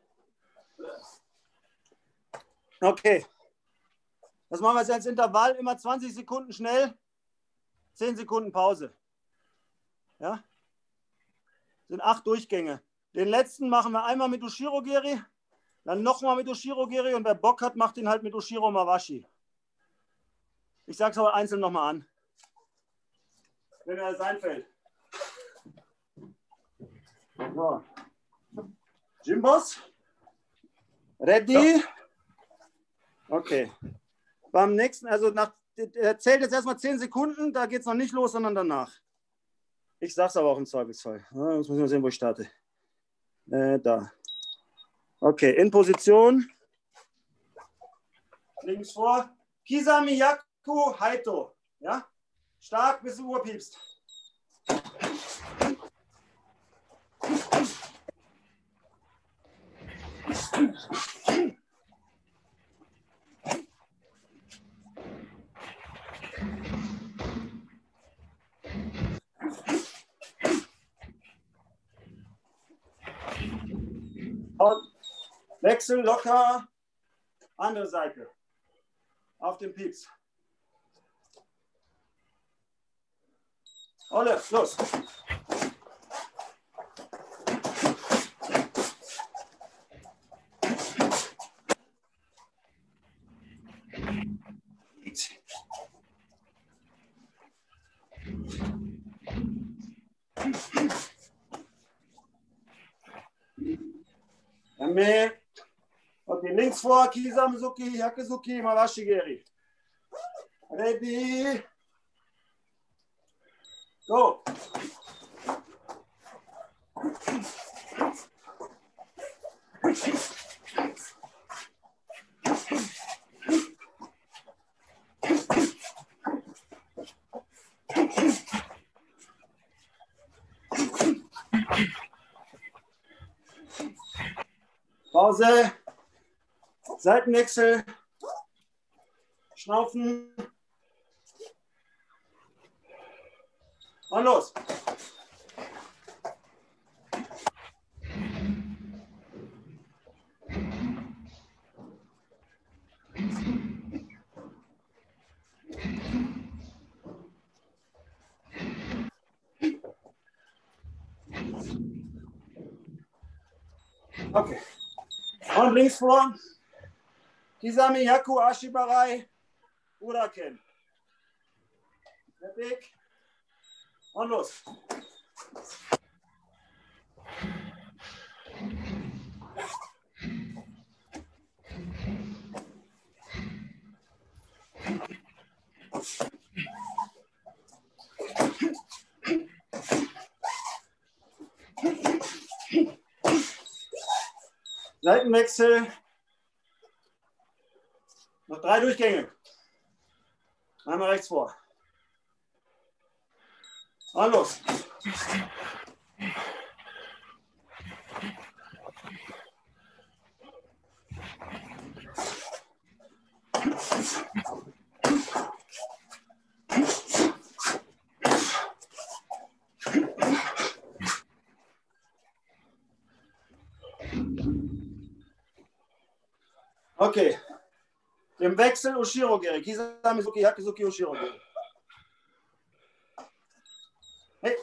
Okay. Das machen wir jetzt als Intervall, immer zwanzig Sekunden schnell, zehn Sekunden Pause. Ja? Das sind acht Durchgänge. Den letzten machen wir einmal mit Ushiro-Geri, dann nochmal mit Ushiro-Geri und wer Bock hat, macht ihn halt mit Ushiro-Mawashi. Ich sage es aber einzeln nochmal an. Wenn mir das einfällt. So. Jimbos? Ready? Ja. Okay. Beim nächsten, also nach, er zählt jetzt erstmal zehn Sekunden, da geht es noch nicht los, sondern danach. Ich sage es aber auch im Zweifelsfall. Ja, jetzt müssen wir sehen, wo ich starte. Äh, da. Okay, in Position. Links vor. Kisame, Yaku, Haito. Ja? Stark, bis du Uhr piepst. Wechsel locker. Andere Seite. Auf den Pieps. Olle, los. Emme. Okay, links vor, Kisamizuki, Hyakuzuki, Mawashigeri. Ready. Go. Pause. Seitenwechsel. Schnaufen. Und los. Okay. Und links vor. Kisami Hyaku Ashibarai Uraken. Fertig. Und los. Seitenwechsel. Noch drei Durchgänge. Einmal rechts vor. Und los. Okay. Im Wechsel Ushiro-Geri. Kisamizuki, Hyakuzuki, Ushiro-Geri. Hey.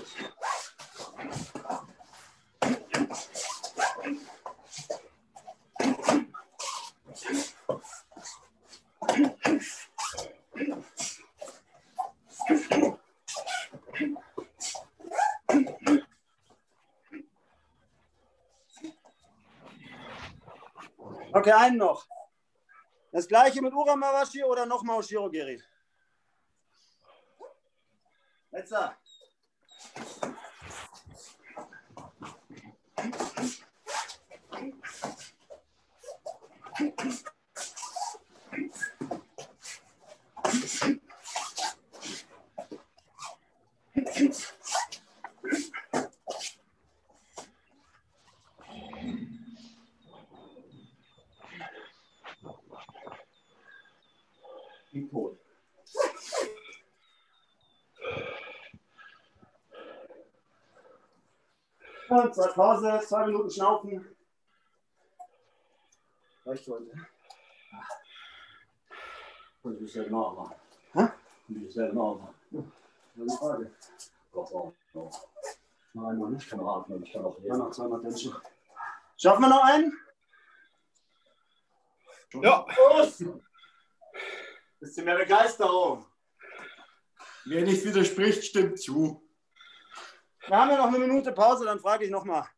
Okay, einen noch. Das gleiche mit Uramawashi oder nochmal Ushiro-Geri? Letzter. Und zwei Pause, zwei Minuten schnaufen. Reicht heute. Und wie soll noch machen? Hä? Wie soll noch machen? Eine Frage. Doch, doch, doch. Nein, man, ich kann noch atmen, ich kann noch Ja, reden. noch zweimal Tension. Schaffen wir noch einen? Ja. Los! Bisschen mehr Begeisterung. Wer nicht widerspricht, stimmt zu. Wir haben ja noch eine Minute Pause, dann frage ich nochmal.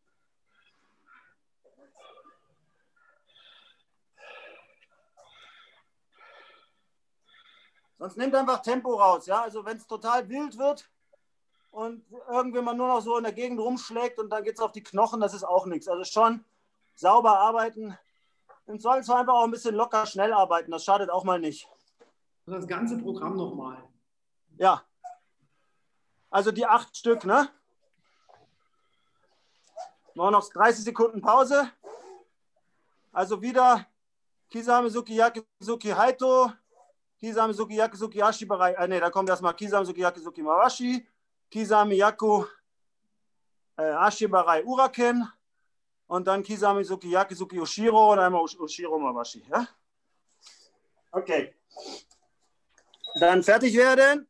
Sonst nehmt einfach Tempo raus. Ja? Also wenn es total wild wird und irgendwie man nur noch so in der Gegend rumschlägt und dann geht es auf die Knochen, das ist auch nichts. Also schon sauber arbeiten. Im Zweifelsfall einfach auch ein bisschen locker schnell arbeiten. Das schadet auch mal nicht. Das ganze Programm nochmal. Ja. Also die acht Stück, ne? Machen wir noch dreißig Sekunden Pause. Also wieder Kisamizuki, Hyakuzuki, Haito, Kisamizuki, Hyakuzuki, Ashibarai. Äh, ne, da kommt erstmal Kisamizuki, Hyakuzuki, Mawashi, Kisami, Yaku, äh, Ashibarai, Uraken. Und dann Kisamizuki, Yakizuki, Ushiro und einmal Ushiro Mawashi. Ja? Okay. Dann fertig werden.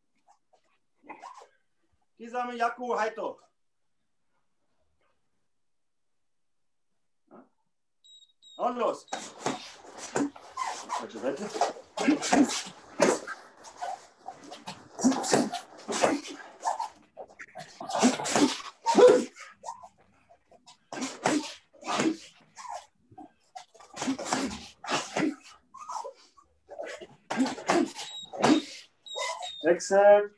Kisame Yaku Haito. Und los. Falsche Seite. Wechsel.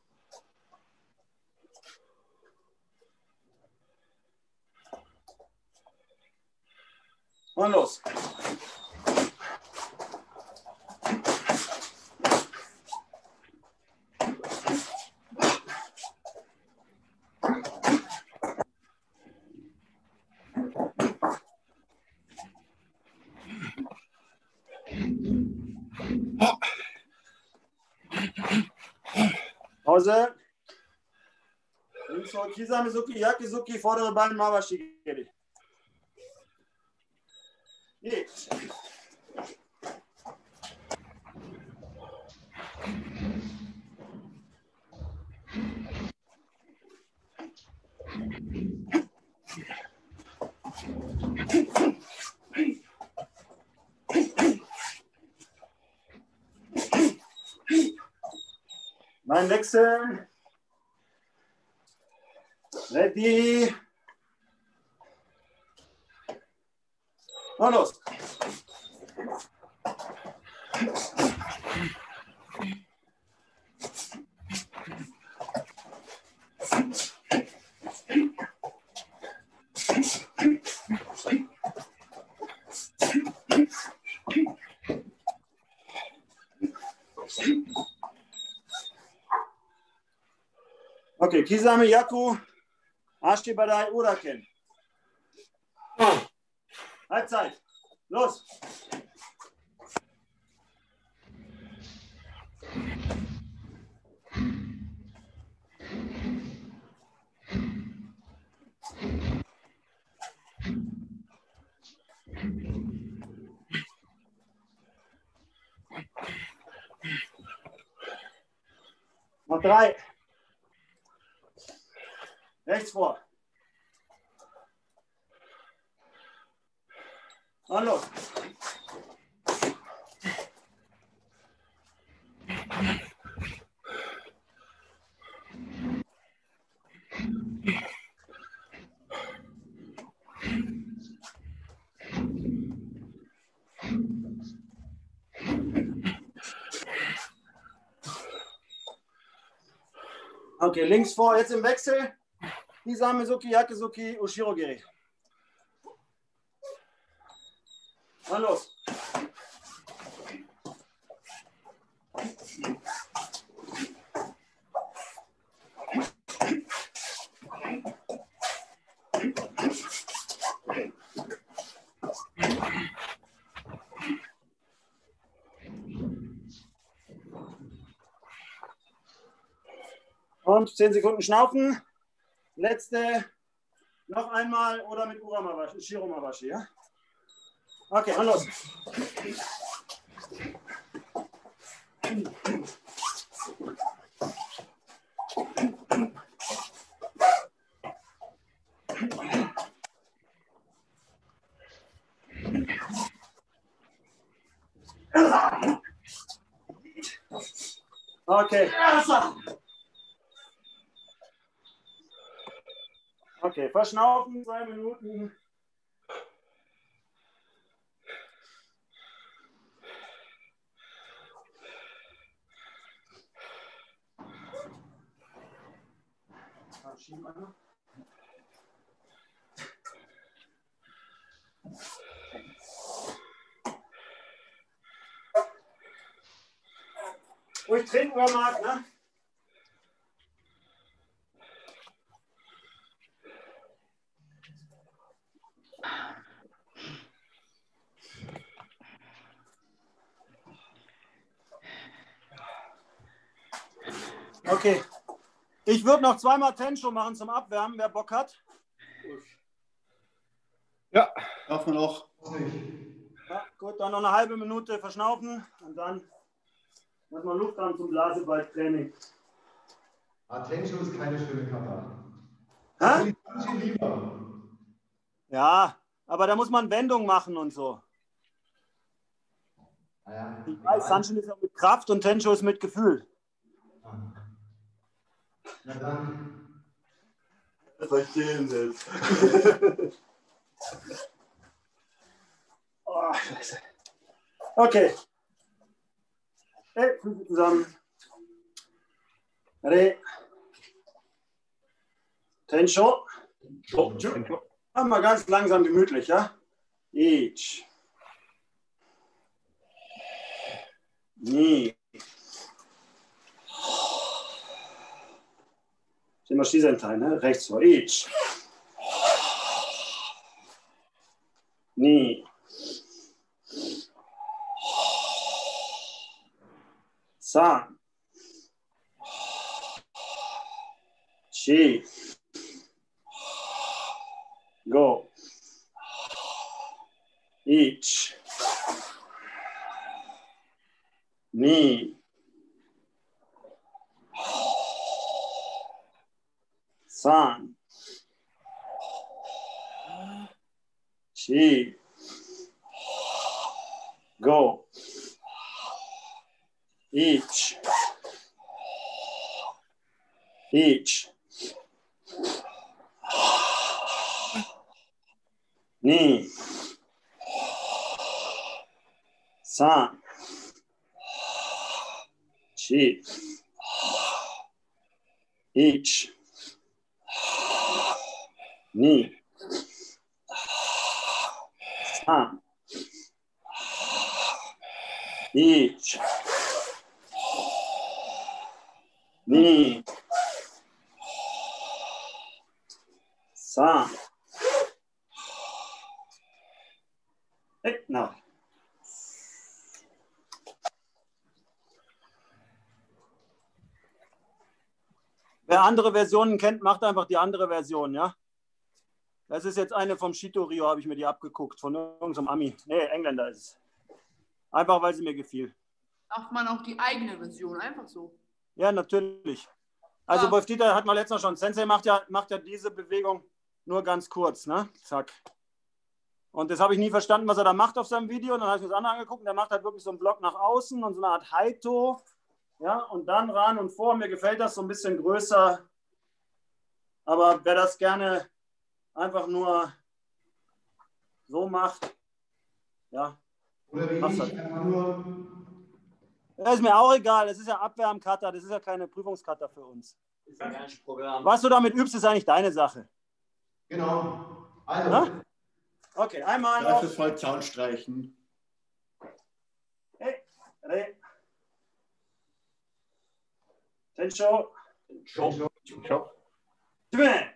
Und los. Pause. Links vor Kisamizuki, Yakizuki, vordere Bein, Mawashi. Jetzt. Mein Wechsel. Ready. Und los. Okay, Kisame Yaku, Ashti Badai Uraken. Halbzeit. Los. Noch drei. Rechts vor. Und los. Okay, links vor, jetzt im Wechsel. Kisamizuki, Yakizuki, Ushiro Giri. Und los. Und zehn Sekunden schnaufen. Letzte, noch einmal oder mit Uramawashi, Shiro Mawashi, ja? Okay, und los. Okay. Okay, verschnaufen, zwei Minuten. Schieben einmal. Ruhig trinken, wer mag, ne? Okay. Ich würde noch zweimal Tensho machen zum Abwärmen, wer Bock hat. Ja. Darf man noch? Ja, gut, dann noch eine halbe Minute verschnaufen und dann muss man Luft haben zum Blaseballtraining. Attention ist keine schöne Kamera. Hä? Manche lieber. Ja, aber da muss man Wendung machen und so. Naja, Ich weiß, Sunshine ist auch mit Kraft und Tencho ist mit Gefühl. Na dann. Verstehen Sie es. Oh, Scheiße. Okay. Hey, Füße zusammen. Re. Tencho. Machen wir ganz langsam gemütlich, ja? Ich. Ni. Ist immer Schießenteil, ne? Rechts vor. Ich. Ni. San. Chi. Go. Ich. Ni. San. Chi. Go. Ich. Ich. Ni. San. Chi. Ich. Ni. San. Ich. Ni. San. Hey, now. Wer andere Versionen kennt, macht einfach die andere Version, ja? Das ist jetzt eine vom Shito-Ryo, habe ich mir die abgeguckt, von irgendeinem Ami. Nee, Engländer ist es. Einfach, weil sie mir gefiel. Darf man auch die eigene Version, einfach so. Ja, natürlich. Also Ja. Wolf Dieter hat mal letztens schon, Sensei macht ja, macht ja diese Bewegung nur ganz kurz, ne? Zack. Und das habe ich nie verstanden, was er da macht auf seinem Video. Und dann habe ich mir das andere angeguckt und der macht halt wirklich so einen Block nach außen und so eine Art Haito. Ja, und dann ran und vor. Mir gefällt das so ein bisschen größer. Aber wer das gerne einfach nur so macht, ja. Oder wie Mach's ich, halt. einfach nur. Ja, ist mir auch egal. Das ist ja Abwärmkata. Das ist ja keine Prüfungskata für uns. Ist ja kein Programm. Was du damit übst, ist eigentlich deine Sache. Genau. Also. Ja? Okay, einmal noch. Dafür voll Zaun streichen. Hey, Re. Tencho. Ciao. Ciao. Tme.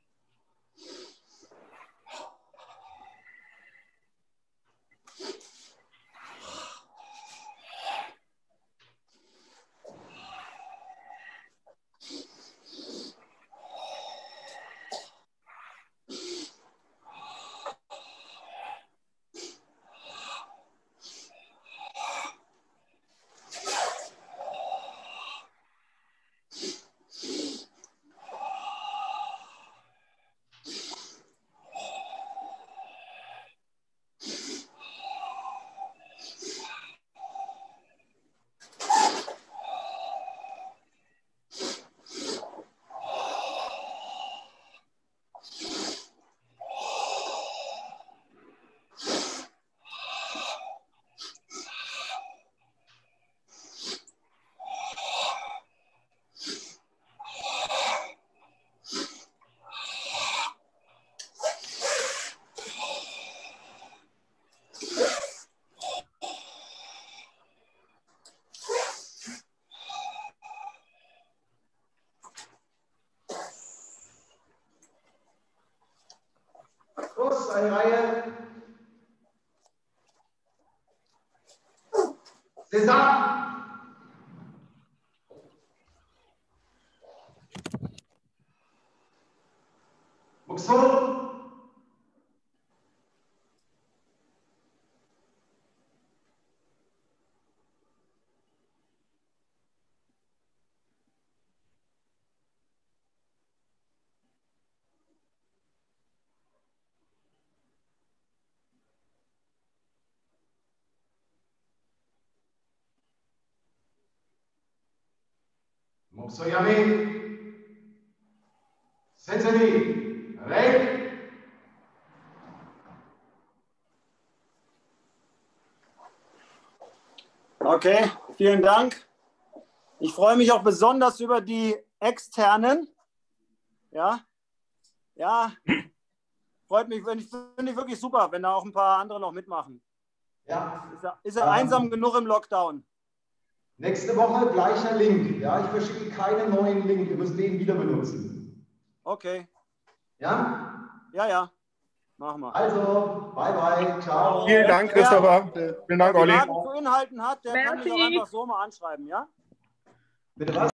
Los, eine Reihe. Sesam. Buxo. Obsoyami. Sensei. Weg. Okay, vielen Dank. Ich freue mich auch besonders über die Externen. Ja, ja, freut mich, finde ich, find ich wirklich super, wenn da auch ein paar andere noch mitmachen. Ja. Ist er, ist er ähm, einsam genug im Lockdown? Nächste Woche gleicher Link. Ja, ich verschicke keinen neuen Link. Ihr müsst den wieder benutzen. Okay. Ja? Ja, ja. Machen wir. Also, bye bye. Ciao. Vielen Dank, Christopher. Vielen Dank, Olli. Wer Fragen zu Inhalten hat, der kann mich auch einfach so mal anschreiben, ja? Bitte was?